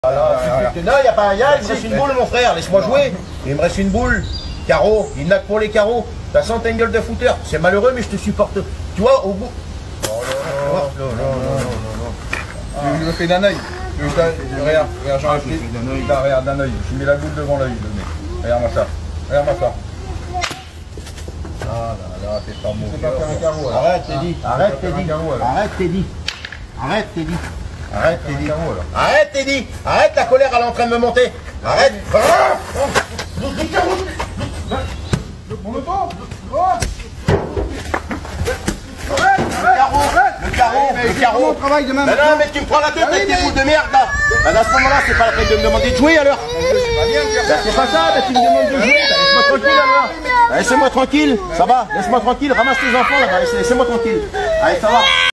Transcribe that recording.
Non, il n'y a pas un ya, il me reste une boule, mon frère, laisse-moi jouer. Il me reste une boule, carreau, il n'a que pour les carreaux. T'as senti une gueule de footeur, c'est malheureux, mais je te supporte. Tu vois, au bout. Je me fais d'un œil. Regarde, j'en ai pris. Regarde, d'un œil. Je mets la boule devant l'œil. Regarde-moi ça. Regarde-moi ça. Ah là là, t'es pas bon. C'est pas faire un carreau. Arrête, Teddy. Arrête, Teddy. Arrête, Teddy. Arrête, Teddy. Arrête, Teddy. Arrête, Teddy. Arrête, la colère, elle est en train de me monter. Arrête. Le carreau. Travail demain. Mais non, mais tu me prends la tête avec tes boules de merde là. Ben, à ce moment-là, c'est pas la peine de me demander de jouer alors. C'est pas ça, mais tu me demandes de jouer. Laisse-moi tranquille alors. Laissez-moi tranquille, ça va. Laisse-moi tranquille, ramasse tes enfants là-bas. Laissez-moi tranquille. Allez, ça va.